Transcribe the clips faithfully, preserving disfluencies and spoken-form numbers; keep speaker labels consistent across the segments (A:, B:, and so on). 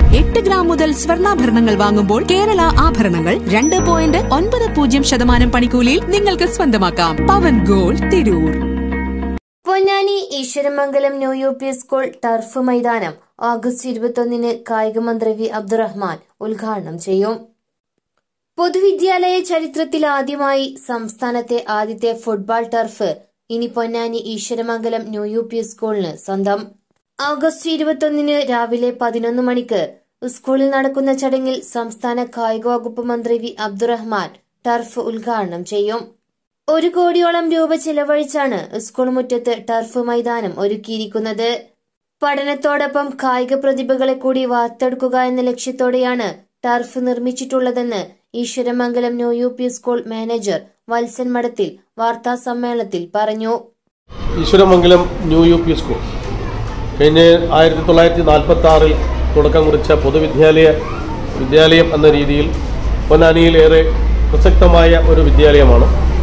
A: എട്ട് ഗ്രാം മുതൽ സ്വർണ്ണാഭരണങ്ങൾ വാങ്ങുമ്പോൾ കേരള ആഭരണങ്ങൾ രണ്ട് പോയിന്റ് ഒൻപത് പൂജ്യം ശതമാനം പണിക്കൂലിയിൽ നിങ്ങൾക്ക് സ്വന്തമാക്കാം. Pavan gold, Tirur.
B: Ponnani Eswaramangalam new U P school turf മൈതാനം ഓഗസ്റ്റ് ഇരുപത്തൊന്നിന് കായിക മന്ത്രി വി അബ്ദുറഹ്മാൻ ഉദ്ഘാടനം ചെയ്യും. പൊതുവിദ്യാലയ ചരിത്രത്തിൽ ആദ്യമായി സംസ്ഥാനത്തെ ആദ്യത്തെ ഫുട്ബോൾ ടർഫ് ഇനി Ponnani Eswaramangalam new U P സ്കൂളിന് സ്വന്തം. ഓഗസ്റ്റ് ഇരുപത്തൊന്നിന് രാവിലെ പതിനൊന്ന് മണിക്ക് സ്കൂളിൽ നടക്കുന്ന ചടങ്ങിൽ സംസ്ഥാന കായിക വകുപ്പ് മന്ത്രി വി അബ്ദുറഹ്മാൻ ടർഫ് ഉദ്ഘാടനം ചെയ്യും. ഒരു കോടിയോളം രൂപ ചെലവഴിച്ചാണ് സ്കൂൾ മുറ്റത്ത് ടർഫ് മൈതാനം ഒരുക്കിയിരിക്കുന്നത്. പഠനത്തോടൊപ്പം കായിക പ്രതിഭകളെ കൂടി വാർത്തെടുക്കുക എന്ന ലക്ഷ്യത്തോടെയാണ് ടർഫ് നിർമ്മിച്ചിട്ടുള്ളതെന്ന് Eswaramangalam new U P school manager Valsan Madathil വാർത്താ സമ്മേളനത്തിൽ പറഞ്ഞു.
C: Eswaramangalam new U P school കഴിഞ്ഞ ആയിരത്തി തൊള്ളായിരത്തി നാൽപ്പത്തി ആറിൽ തുടക്കം കുറിച്ച പൊതുവിദ്യാലയ വിദ്യാലയം എന്ന രീതിയിൽ പൊന്നാനിയിൽ ഏറെ പ്രസക്തമായ ഒരു വിദ്യാലയമാണ്.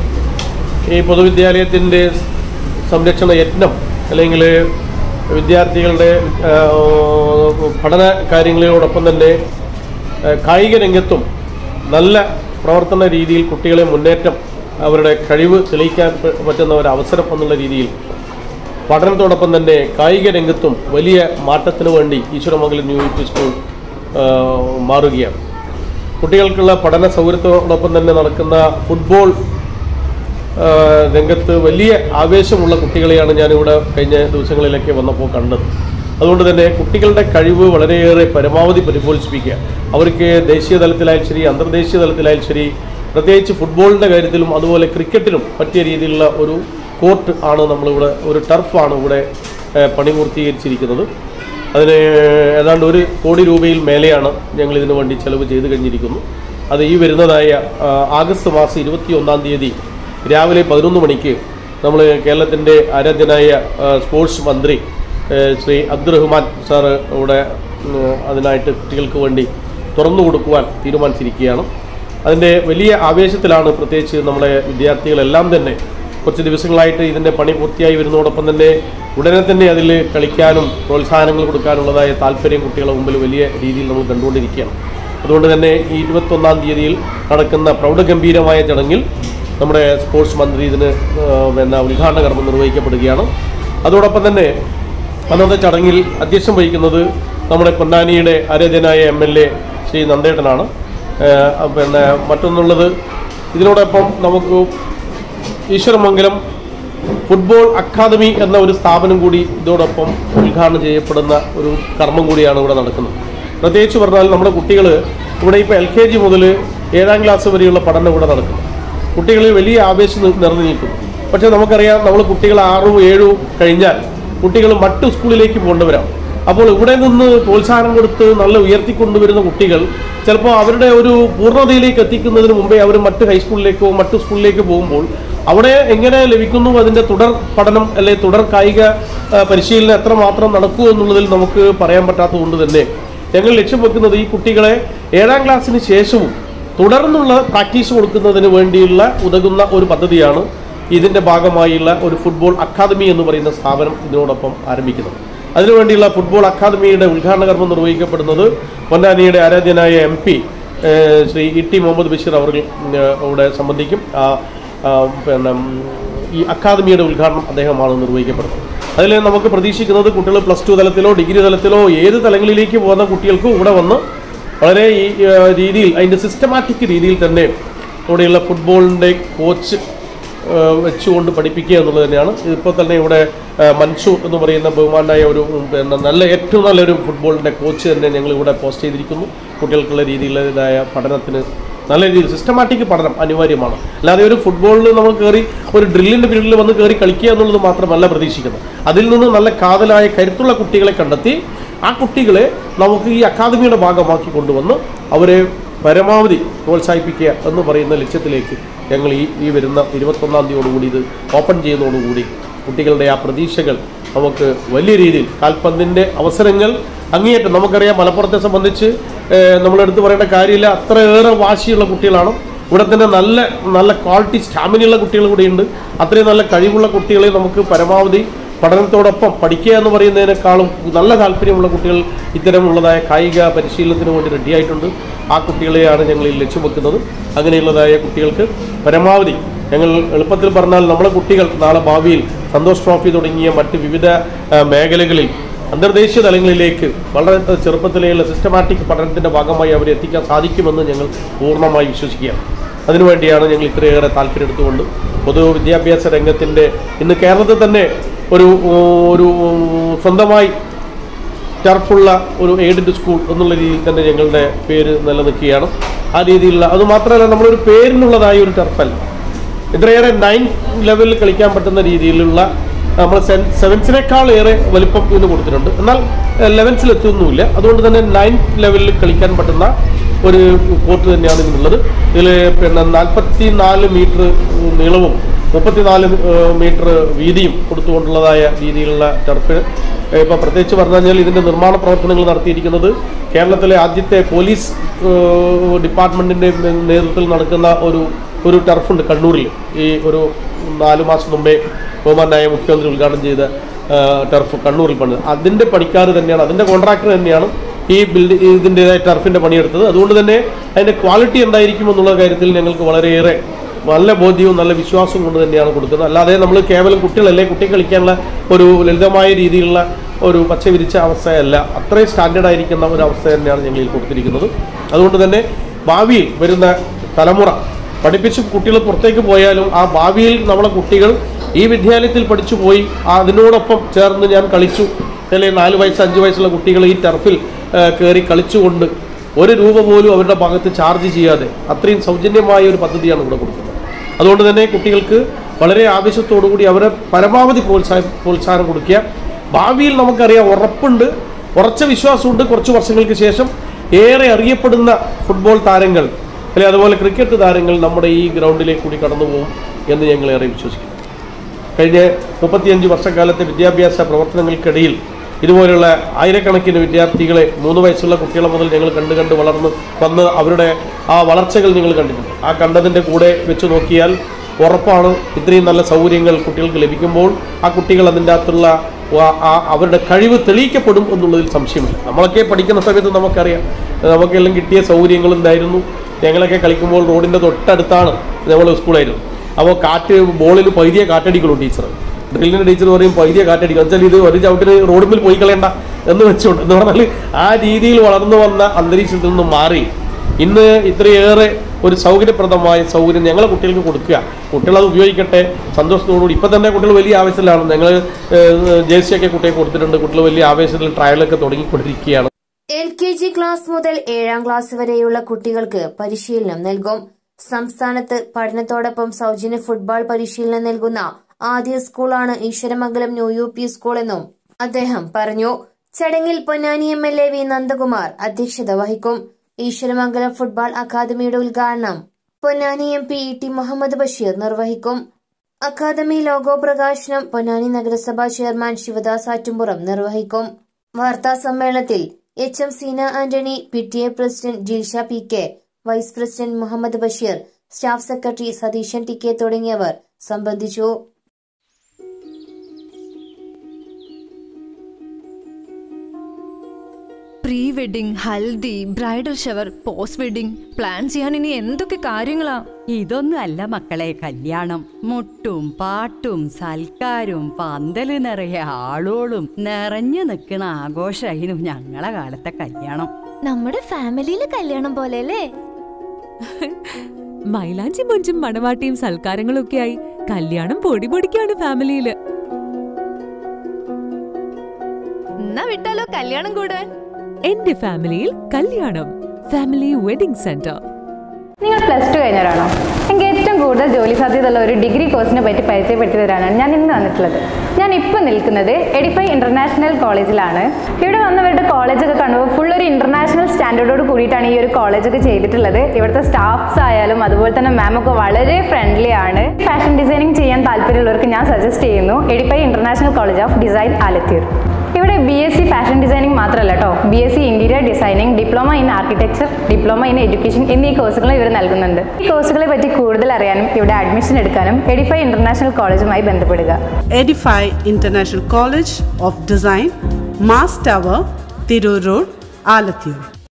C: ഈ പൊതുവിദ്യാലയത്തിൻ്റെ സംരക്ഷണ യത്നം അല്ലെങ്കിൽ വിദ്യാർത്ഥികളുടെ പഠന കാര്യങ്ങളോടൊപ്പം തന്നെ കായിക രംഗത്തും നല്ല പ്രവർത്തന രീതിയിൽ കുട്ടികളെ മുന്നേറ്റം അവരുടെ കഴിവ് തെളിയിക്കാൻ പറ്റുന്ന ഒരു അവസരം എന്നുള്ള രീതിയിൽ പഠനത്തോടൊപ്പം തന്നെ കായിക രംഗത്തും വലിയ മാറ്റത്തിന് വേണ്ടി Eswaramangalam new U P school മാറുകയാണ്. കുട്ടികൾക്കുള്ള പഠന സൗകര്യത്തോടൊപ്പം തന്നെ നടക്കുന്ന ഫുട്ബോൾ രംഗത്ത് വലിയ ആവേശമുള്ള കുട്ടികളെയാണ് ഞാനിവിടെ കഴിഞ്ഞ ദിവസങ്ങളിലൊക്കെ വന്നപ്പോൾ കണ്ടത്. അതുകൊണ്ട് തന്നെ കുട്ടികളുടെ കഴിവ് വളരെയേറെ പരമാവധി പരിപോഷിപ്പിക്കുക. അവർക്ക് ദേശീയ തലത്തിലായാലും ശരി, അന്തർദേശീയ തലത്തിലായാലും ശരി, പ്രത്യേകിച്ച് ഫുട്ബോളിൻ്റെ കാര്യത്തിലും അതുപോലെ ക്രിക്കറ്റിലും പറ്റിയ രീതിയിലുള്ള ഒരു കോർട്ട് ആണ് നമ്മളിവിടെ, ഒരു ടർഫാണ് ഇവിടെ പണി പൂർത്തീകരിച്ചിരിക്കുന്നത്. അതിന് ഏതാണ്ട് ഒരു കോടി രൂപയിൽ മേലെയാണ് ഞങ്ങൾ ഇതിനു വേണ്ടി ചെലവ് ചെയ്ത് കഴിഞ്ഞിരിക്കുന്നു. അത് ഈ വരുന്നതായ ആഗസ്റ്റ് മാസം ഇരുപത്തി ഒന്നാം തീയതി രാവിലെ പതിനൊന്ന് മണിക്ക് നമ്മൾ കേരളത്തിൻ്റെ ആരാധ്യനായ സ്പോർട്സ് മന്ത്രി ശ്രീ അബ്ദുറഹ്മാൻ സാറ് ഇവിടെ അതിനായിട്ട് കുട്ടികൾക്ക് വേണ്ടി തുറന്നു കൊടുക്കുവാൻ തീരുമാനിച്ചിരിക്കുകയാണ്. അതിൻ്റെ വലിയ ആവേശത്തിലാണ് പ്രത്യേകിച്ച് നമ്മുടെ വിദ്യാർത്ഥികളെല്ലാം തന്നെ. കുറച്ച് ദിവസങ്ങളായിട്ട് ഇതിൻ്റെ പണി പൂർത്തിയായി വരുന്നതോടൊപ്പം തന്നെ ഉടനെ തന്നെ അതിൽ കളിക്കാനും പ്രോത്സാഹനങ്ങൾ കൊടുക്കാനുള്ളതായ താല്പര്യം കുട്ടികളുടെ മുമ്പിൽ വലിയ രീതിയിൽ നമ്മൾ കണ്ടുകൊണ്ടിരിക്കുകയാണ്. അതുകൊണ്ട് തന്നെ ഈ ഇരുപത്തൊന്നാം തീയതിയിൽ നടക്കുന്ന പ്രൗഢഗംഭീരമായ ചടങ്ങിൽ നമ്മുടെ സ്പോർട്സ് മന്ത്രി ഇതിന് പിന്നെ ഉദ്ഘാടന കർമ്മം നിർവഹിക്കപ്പെടുകയാണ്. അതോടൊപ്പം തന്നെ അന്നത്തെ ചടങ്ങിൽ അധ്യക്ഷം വഹിക്കുന്നത് നമ്മുടെ പൊന്നാനിയുടെ ആരാധ്യനായ എം എൽ എ ശ്രീ നന്ദേട്ടനാണ്. പിന്നെ മറ്റൊന്നുള്ളത്, ഇതിനോടൊപ്പം നമുക്ക് ഈശ്വരമംഗലം ഫുട്ബോൾ അക്കാദമി എന്ന ഒരു സ്ഥാപനം കൂടി ഇതോടൊപ്പം ഉദ്ഘാടനം ചെയ്യപ്പെടുന്ന ഒരു കർമ്മം കൂടിയാണ് ഇവിടെ നടക്കുന്നത്. പ്രത്യേകിച്ച് പറഞ്ഞാൽ നമ്മുടെ കുട്ടികൾ ഇവിടെ ഇപ്പോൾ എൽ കെ ജി മുതൽ ഏഴാം ക്ലാസ് വരെയുള്ള പഠനം ഇവിടെ നടക്കുന്നു. കുട്ടികളിൽ വലിയ ആവേശം നിറഞ്ഞു നിൽക്കുന്നു. പക്ഷേ നമുക്കറിയാം, നമ്മൾ കുട്ടികൾ ആറും ഏഴും കഴിഞ്ഞാൽ കുട്ടികൾ മറ്റു സ്കൂളിലേക്ക് പോകേണ്ടവരാണ്. അപ്പോൾ ഇവിടെ നിന്ന് പ്രോത്സാഹനം കൊടുത്ത് നല്ല ഉയർത്തിക്കൊണ്ടുവരുന്ന കുട്ടികൾ ചിലപ്പോൾ അവരുടെ ഒരു പൂർണ്ണതയിലേക്ക് എത്തിക്കുന്നതിന് മുമ്പേ അവർ മറ്റ് ഹൈസ്കൂളിലേക്കോ മറ്റു സ്കൂളിലേക്ക് പോകുമ്പോൾ അവിടെ എങ്ങനെ ലഭിക്കുന്നു അതിൻ്റെ തുടർ പഠനം അല്ലെങ്കിൽ തുടർ കായിക പരിശീലനം എത്രമാത്രം നടക്കുമോ എന്നുള്ളതിൽ നമുക്ക് പറയാൻ പറ്റാത്തതുകൊണ്ട് തന്നെ ഞങ്ങൾ ലക്ഷ്യം വെക്കുന്നത് ഈ കുട്ടികളെ ഏഴാം ക്ലാസ്സിന് ശേഷവും തുടർന്നുള്ള പ്രാക്ടീസ് കൊടുക്കുന്നതിന് വേണ്ടിയുള്ള ഉതകുന്ന ഒരു പദ്ധതിയാണ് ഇതിൻ്റെ ഭാഗമായുള്ള ഒരു ഫുട്ബോൾ അക്കാദമി എന്ന് പറയുന്ന സ്ഥാപനം ഇതിനോടൊപ്പം ആരംഭിക്കുന്നത്. അതിനുവേണ്ടിയുള്ള ഫുട്ബോൾ അക്കാദമിയുടെ ഉദ്ഘാടന കർമ്മം നിർവഹിക്കപ്പെടുന്നത് പൊന്നാനിയുടെ ആരാധ്യനായ M P Shri E T Muhammad Basheer അവർ ഇവിടെ സംബന്ധിക്കും. പിന്നെ ഈ അക്കാദമിയുടെ ഉദ്ഘാടനം അദ്ദേഹമാണ് നിർവഹിക്കപ്പെടുന്നത്. അതിൽ നമുക്ക് പ്രതീക്ഷിക്കുന്നത് കുട്ടികൾ പ്ലസ് ടു തലത്തിലോ ഡിഗ്രി തലത്തിലോ ഏത് തലങ്ങളിലേക്ക് പോകുന്ന കുട്ടികൾക്കും ഇവിടെ വന്ന് വളരെ ഈ രീതിയിൽ അതിൻ്റെ സിസ്റ്റമാറ്റിക് രീതിയിൽ തന്നെ ഇവിടെയുള്ള ഫുട്ബോളിൻ്റെ കോച്ച് വെച്ചുകൊണ്ട് പഠിപ്പിക്കുക എന്നുള്ളത് തന്നെയാണ്. ഇപ്പോൾ തന്നെ ഇവിടെ മൻസൂർ എന്ന് പറയുന്ന ബഹുമാനായ ഒരു പിന്നെ നല്ല ഏറ്റവും നല്ലൊരു ഫുട്ബോളിൻ്റെ കോച്ച് തന്നെ ഞങ്ങൾ ഇവിടെ പോസ്റ്റ് ചെയ്തിരിക്കുന്നു. കുട്ടികൾക്കുള്ള രീതിയിലുള്ളതായ പഠനത്തിന് നല്ല രീതിയിൽ സിസ്റ്റമാറ്റിക് പഠനം അനിവാര്യമാണ്. അല്ലാതെ ഒരു ഫുട്ബോളിൽ നമ്മൾ കയറി ഒരു ഡ്രില്ലിൻ്റെ പീരീഡിൽ വന്ന് കയറി കളിക്കുക എന്നുള്ളത് മാത്രമല്ല പ്രതീക്ഷിക്കുന്നത്. അതിൽ നിന്ന് നല്ല കാതലായ കരുത്തുള്ള കുട്ടികളെ കണ്ടെത്തി ആ കുട്ടികളെ നമുക്ക് ഈ അക്കാദമിയുടെ ഭാഗമാക്കി കൊണ്ടുവന്ന് അവരെ പരമാവധി പ്രോത്സാഹിപ്പിക്കുക എന്ന് പറയുന്ന ലക്ഷ്യത്തിലേക്ക് ഞങ്ങൾ ഈ ഈ വരുന്ന ഇരുപത്തൊന്നാം തീയതിയോടുകൂടി ഇത് ഓപ്പൺ ചെയ്യുന്നതോടുകൂടി കുട്ടികളുടെ ആ പ്രതീക്ഷകൾ നമുക്ക് വലിയ രീതിയിൽ കാൽപന്തിൻ്റെ അവസരങ്ങൾ അങ്ങേയറ്റം നമുക്കറിയാം. മലപ്പുറത്തെ സംബന്ധിച്ച് നമ്മളെടുത്ത് പറയേണ്ട കാര്യമില്ല, അത്രയേറെ വാശിയുള്ള കുട്ടികളാണ്. ഇവിടെ തന്നെ നല്ല നല്ല ക്വാളിറ്റി സ്റ്റാമിനയുള്ള കുട്ടികൾ കൂടിയുണ്ട്. അത്രയും നല്ല കഴിവുള്ള കുട്ടികളെ നമുക്ക് പരമാവധി പഠനത്തോടൊപ്പം പഠിക്കുക എന്ന് പറയുന്നതിനേക്കാളും നല്ല താല്പര്യമുള്ള കുട്ടികൾ ഇത്തരമുള്ളതായ കായിക പരിശീലനത്തിന് വേണ്ടി റെഡിയായിട്ടുണ്ട്. ആ കുട്ടികളെയാണ് ഞങ്ങൾ ലക്ഷ്യം വെക്കുന്നത്. അങ്ങനെയുള്ളതായ കുട്ടികൾക്ക് പരമാവധി ഞങ്ങൾ എളുപ്പത്തിൽ പറഞ്ഞാൽ നമ്മുടെ കുട്ടികൾ നാളെ ഭാവിയിൽ സന്തോഷ് ട്രോഫി തുടങ്ങിയ മറ്റ് വിവിധ മേഖലകളിൽ അന്തർദേശീയ തലങ്ങളിലേക്ക് വളരെ ചെറുപ്പത്തിലെയുള്ള സിസ്റ്റമാറ്റിക് പഠനത്തിൻ്റെ ഭാഗമായി അവരെ എത്തിക്കാൻ സാധിക്കുമെന്ന് ഞങ്ങൾ പൂർണ്ണമായി വിശ്വസിക്കുകയാണ്. അതിനുവേണ്ടിയാണ് ഞങ്ങൾ ഇത്രയേറെ താല്പര്യം എടുത്തുകൊണ്ട് പൊതുവിദ്യാഭ്യാസ രംഗത്തിൻ്റെ ഇന്ന് കേരളത്തിൽ തന്നെ ഒരു ഒരു സ്വന്തമായി ടർഫുള്ള ഒരു എയ്ഡഡ് സ്കൂൾ എന്നുള്ള രീതിയിൽ തന്നെ ഞങ്ങളുടെ പേര് നിലനിൽക്കുകയാണ്. ആ രീതിയിലുള്ള അതുമാത്രമല്ല, നമ്മളൊരു പേരിനുള്ളതായ ഒരു ടർഫല്ല, ഇത്രയേറെ നയൻ ലെവലിൽ കളിക്കാൻ പറ്റുന്ന രീതിയിലുള്ള നമ്മൾ സെൻ സെവൻസിനേക്കാൾ ഏറെ വലിപ്പം ഇന്ന് കൊടുത്തിട്ടുണ്ട്. എന്നാൽ ലെവൻസിലെത്തുന്നില്ല. അതുകൊണ്ട് തന്നെ നയൻ ലെവലിൽ കളിക്കാൻ പറ്റുന്ന ഒരു കോർട്ട് തന്നെയാണ് ഇന്നുള്ളത്. ഇതിൽ പിന്നെ നാൽപ്പത്തി നാല് മീറ്റർ നീളവും മുപ്പത്തിനാല് മീറ്റർ വീതിയും കൊടുത്തുകൊണ്ടുള്ളതായ രീതിയിലുള്ള ടർഫ്. ഇപ്പോൾ പ്രത്യേകിച്ച് പറഞ്ഞു കഴിഞ്ഞാൽ ഇതിൻ്റെ നിർമ്മാണ പ്രവർത്തനങ്ങൾ നടത്തിയിരിക്കുന്നത് കേരളത്തിലെ ആദ്യത്തെ പോലീസ് ഡിപ്പാർട്ട്മെൻറ്റിൻ്റെ നേതൃത്വത്തിൽ നടക്കുന്ന ഒരു ഒരു ടർഫുണ്ട് കണ്ണൂരിൽ. ഈ ഒരു നാല് മാസം മുമ്പേ ബഹുമാനായ മുഖ്യമന്ത്രി ഉദ്ഘാടനം ചെയ്ത ടർഫ് കണ്ണൂരിൽ പണിത് അതിൻ്റെ പണിക്കാർ തന്നെയാണ്, അതിൻ്റെ കോൺട്രാക്ടർ തന്നെയാണ് ഈ ബിൽഡിംഗ് ഇതിൻ്റെതായ ടർഫിൻ്റെ പണിയെടുത്തത്. അതുകൊണ്ട് തന്നെ അതിൻ്റെ ക്വാളിറ്റി എന്തായിരിക്കും എന്നുള്ള കാര്യത്തിൽ ഞങ്ങൾക്ക് വളരെയേറെ നല്ല ബോധ്യവും നല്ല വിശ്വാസവും കൊണ്ട് തന്നെയാണ് കൊടുക്കുന്നത്. അല്ലാതെ നമ്മൾ കേവലം കുട്ടികളല്ലേ, കുട്ടികൾ കളിക്കാനുള്ള ഒരു ലളിതമായ രീതിയിലുള്ള ഒരു പച്ച വിരിച്ച അവസ്ഥയല്ല, അത്രയും സ്റ്റാൻഡേർഡ് ആയിരിക്കുന്ന ഒരു അവസ്ഥ തന്നെയാണ് ഞങ്ങളിൽ കൊടുത്തിരിക്കുന്നത്. അതുകൊണ്ട് തന്നെ ഭാവിയിൽ വരുന്ന തലമുറ പഠിപ്പിച്ച് കുട്ടികൾ പുറത്തേക്ക് പോയാലും ആ ഭാവിയിൽ നമ്മളെ കുട്ടികൾ ഈ വിദ്യാലയത്തിൽ പഠിച്ചു പോയി അതിനോടൊപ്പം ചേർന്ന് ഞാൻ കളിച്ചു, അല്ലെങ്കിൽ നാല് വയസ്സ് അഞ്ച് വയസ്സുള്ള കുട്ടികൾ ഈ ടർഫിൽ കയറി കളിച്ചുകൊണ്ട് ഒരു രൂപ പോലും അവരുടെ ഭാഗത്ത് ചാർജ് ചെയ്യാതെ അത്രയും സൗജന്യമായ ഒരു പദ്ധതിയാണ് ഇവിടെ കൊടുക്കുന്നത്. അതുകൊണ്ട് തന്നെ കുട്ടികൾക്ക് വളരെ ആവേശത്തോടു കൂടി അവരെ പരമാവധി പ്രോത്സാഹനം പ്രോത്സാഹനം കൊടുക്കുക. ഭാവിയിൽ നമുക്കറിയാം, ഉറപ്പുണ്ട്, ഉറച്ച വിശ്വാസമുണ്ട്, കുറച്ച് വർഷങ്ങൾക്ക് ശേഷം ഏറെ അറിയപ്പെടുന്ന ഫുട്ബോൾ താരങ്ങൾ അല്ലെങ്കിൽ അതുപോലെ ക്രിക്കറ്റ് താരങ്ങൾ നമ്മുടെ ഈ ഗ്രൗണ്ടിലേക്ക് കൂടി കടന്നു പോകും എന്ന് ഞങ്ങൾ ഏറെ വിശ്വസിക്കുന്നു. കഴിഞ്ഞ മുപ്പത്തിയഞ്ച് വർഷക്കാലത്തെ വിദ്യാഭ്യാസ പ്രവർത്തനങ്ങൾക്കിടയിൽ ഇതുപോലുള്ള ആയിരക്കണക്കിന് വിദ്യാർത്ഥികളെ മൂന്ന് വയസ്സുള്ള കുട്ടികളെ മുതൽ ഞങ്ങൾ കണ്ട് കണ്ട് വളർന്ന് വന്ന് അവരുടെ ആ വളർച്ചകൾ നിങ്ങൾ കണ്ടിട്ടുണ്ട്. ആ കണ്ടതിൻ്റെ കൂടെ വെച്ച് നോക്കിയാൽ ഉറപ്പാണ് ഇത്രയും നല്ല സൗകര്യങ്ങൾ കുട്ടികൾക്ക് ലഭിക്കുമ്പോൾ ആ കുട്ടികൾ അതിൻ്റെ അകത്തുള്ള അവരുടെ കഴിവ് തെളിയിക്കപ്പെടും എന്നുള്ളതിൽ സംശയമില്ല. നമ്മളൊക്കെ പഠിക്കുന്ന സമയത്ത് നമുക്കറിയാം, നമുക്കെല്ലാം കിട്ടിയ സൗകര്യങ്ങളുണ്ടായിരുന്നു. ഞങ്ങളൊക്കെ കളിക്കുമ്പോൾ റോഡിൻ്റെ തൊട്ടടുത്താണ് ഞങ്ങൾ സ്കൂളായിരുന്നു. അപ്പോൾ കാറ്റ് ബോളിൽ പൈതിയെ കാറ്റടിക്കുള്ളൂ ടീച്ചർ. ഡ്രില്ലിൻ്റെ ടീച്ചർ പറയും പൈതിയെ കാറ്റടിക്കുക വെച്ചാൽ ഇത് ഒരു ചവിട്ടിന് റോഡിൽ പോയി കളയണ്ട എന്ന് വെച്ചുകൊണ്ട് എന്ന് പറഞ്ഞാൽ ആ രീതിയിൽ വളർന്നു വന്ന അന്തരീക്ഷത്തിൽ നിന്നും മാറി ഇന്ന് ഇത്രയേറെ ഒരു സൗകര്യപ്രദമായ സൗകര്യം ഞങ്ങളെ കുട്ടികൾക്ക് കൊടുക്കുക. കുട്ടികളത് ഉപയോഗിക്കട്ടെ സന്തോഷത്തോടുകൂടി. ഇപ്പം തന്നെ കുട്ടികൾ വലിയ ആവേശത്തിലാണ്. ഞങ്ങൾ ജേഴ്സിയൊക്കെ കുട്ടികൾക്ക് കൊടുത്തിട്ടുണ്ട്. കുട്ടികൾ വലിയ ആവേശത്തിൽ ട്രയലൊക്കെ തുടങ്ങിക്കൊണ്ടിരിക്കുകയാണ്.
B: എൽ കെ ജി ക്ലാസ് മുതൽ ഏഴാം ക്ലാസ് വരെയുള്ള കുട്ടികൾക്ക് പരിശീലനം നൽകും. സംസ്ഥാനത്ത് പഠനത്തോടൊപ്പം സൗജന്യ ഫുട്ബോൾ പരിശീലനം നൽകുന്ന ആദ്യ സ്കൂളാണ് Eswaramangalam new U P school എന്നും അദ്ദേഹം പറഞ്ഞു. ചടങ്ങിൽ Ponnani M L A V Nandakumar അധ്യക്ഷത വഹിക്കും. ഈശ്വരമംഗലം ഫുട്ബോൾ അക്കാദമിയുടെ ഉദ്ഘാടനം Ponnani M P E T Muhammad Basheer നിർവഹിക്കും. അക്കാദമി ലോഗോ പ്രകാശനം പൊന്നാനി നഗരസഭാ ചെയർമാൻ ശിവദാസ് ആറ്റുംപുറം നിർവഹിക്കും. വാർത്താ സമ്മേളനത്തിൽ H M Seena Antony, P T A president Jilsha P K, vice president Muhammad Basheer, staff secretary Satheesan T K തുടങ്ങിയവർ സംബന്ധിച്ചു.
D: Pre wedding, haldi, bridal shower, post wedding plan ചെയ്യാൻ ഇനി എന്തൊക്കെ കാര്യങ്ങളാ.
E: ഇതൊന്നും അല്ല മക്കളെ കല്യാണം. മുട്ടും പാട്ടും സൽക്കാരും പന്തല് നിറയെ ആളോളും നിറഞ്ഞു നിൽക്കണ ആഘോഷമായിരുന്നു ഞങ്ങളെ കാലത്തെ കല്യാണം.
F: നമ്മുടെ ഫാമിലിയിലെ കല്യാണം പോലെ അല്ലേ?
G: മൈലാഞ്ചി മൊഞ്ചും മണവാട്ടിയും സൽക്കാരങ്ങളും ഒക്കെ ആയി കല്യാണം പൊടി പൊടിക്കാണ് ഫാമിലിയില്.
D: എന്നാ വിട്ടാലോ കല്യാണം കൂടാൻ?
G: എന്റെ ഫാമിലിയിൽ കല്യാണം. Family wedding centre.
H: നിങ്ങൾ പ്ലസ് ടു കഴിഞ്ഞവരാണോ? എനിക്ക് ഏറ്റവും കൂടുതൽ ജോലി സാധ്യതയുള്ള ഒരു ഡിഗ്രി കോഴ്സിനെ പറ്റി പരിചയപ്പെടുത്തി തരാനാണ് ഞാൻ ഇന്ന് വന്നിട്ടുള്ളത്. ഞാൻ ഇപ്പോൾ നിൽക്കുന്നത് എഡിഫൈ ഇന്റർനാഷണൽ കോളേജിലാണ്. ഇവിടെ വന്നവരുടെ കോളേജൊക്കെ കാണുമ്പോൾ ഫുൾ ഒരു ഇന്റർനാഷണൽ സ്റ്റാൻഡേർഡോട് കൂടിയിട്ടാണ് ഈ ഒരു കോളേജൊക്കെ ചെയ്തിട്ടുള്ളത്. ഇവിടുത്തെ സ്റ്റാഫ്സ് ആയാലും അതുപോലെ തന്നെ മാം ഒക്കെ വളരെ ഫ്രണ്ട്ലി ആണ്. ഫാഷൻ ഡിസൈനിങ് ചെയ്യാൻ താല്പര്യമുള്ളവർക്ക് ഞാൻ സജസ്റ്റ് ചെയ്യുന്നു Edify international college of design Alathur. ഇവിടെ B S C fashion designing മാത്രമല്ല കേട്ടോ, B S C interior designing, diploma in architecture, diploma in education എന്നീ കോഴ്സുകൾ ഇവർ നൽകുന്നുണ്ട്. ഈ കോഴ്സുകളെ പറ്റി കൂടുതൽ അറിയാനും ഇവിടെ അഡ്മിഷൻ എടുക്കാനും എഡിഫൈ ഇന്റർനാഷണൽ കോളേജുമായി ബന്ധപ്പെടുക.
I: Edify international college of design, mass tower, Tirur road, Alathiyur.